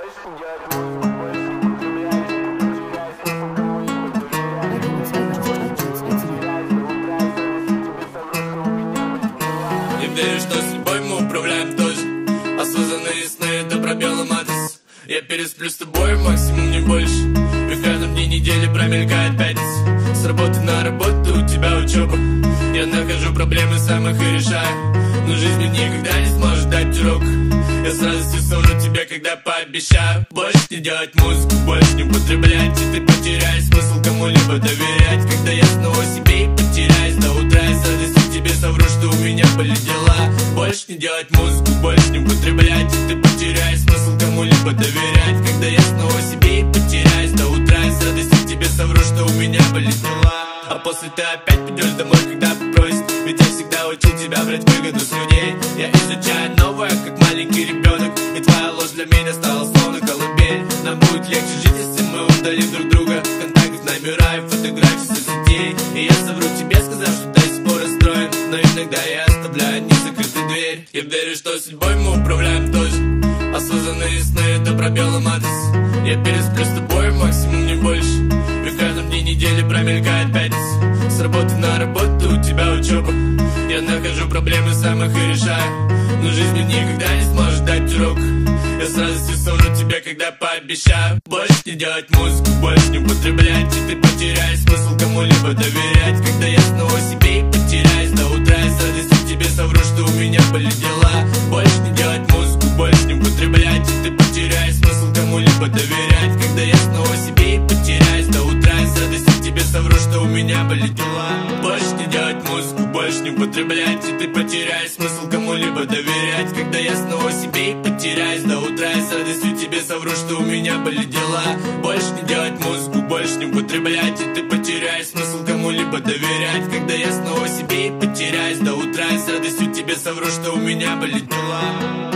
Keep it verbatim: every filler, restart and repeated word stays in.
Не верю, что судьбой мы управляем тоже. Осознанные сны — это про белый адрес. Я пересплю с тобой, максимум не больше. И в каждом дне недели промелькает пятница. С работы на работу, у тебя учеба. Я нахожу проблемы, сам их и решаю. Но жизнь мне никогда не сможет дать урок. Я с радостью суну тебе, когда пообещаю больше не делать музыку, больше не употреблять. И ты потеряешь смысл кому-либо доверять. Когда я снова себе и потеряюсь до утра, я с радостью тебе совру, что у меня были дела. Больше не делать музыку, больше не употреблять. И ты потеряешь смысл кому-либо доверять. Когда я снова себе и потеряюсь до утра, я с радостью тебе совру, что у меня были дела. А после ты опять придешь домой, когда попросит. Ведь я всегда учил тебя брать выгоду с людей. Я изучаю новое, как маленький ребенок. И твоя ложь для меня стала словно колыбель. Нам будет легче жить, если мы удалим друг друга. Контакт, номера и фотографии соцсетей. И я совру тебе, сказав, что до сих пор расстроен. Но иногда я оставляю незакрытой дверь. Я верю, что судьбой мы управляем тоже. Осознанные сны — это про белый адрес. Я пересплю с тобой, максимум не больше. И в каждом дне недели промелькает пятница. С работы на работу, у тебя учеба. Я нахожу проблемы, сам их и решаю. Но жизнь мне никогда не сможет дать урок. Я с радостью суну тебе, когда пообещаю больше не делать музыку, больше не употреблять. И ты потеряешь смысл кому-либо доверять. Когда я снова себе и потеряюсь до утра, я с радостью тебе совру, что у меня были дела. Больше не делать музыку, больше не употреблять. И ты потеряешь смысл кому-либо доверять. Когда я снова себе и потеряюсь до утра, я с радостью тебе совру, что у меня были дела. Больше не делать музыку, больше не употреблять. И ты потеряешь смысл кому-либо доверять. Когда я снова себе и потеряюсь до утра, я с радостью тебе совру, что у меня были дела. Больше не делать музыку, больше не употреблять. И ты потеряешь смысл кому-либо доверять. Когда я снова себе и потеряюсь до утра, я с радостью тебе совру, что у меня были дела.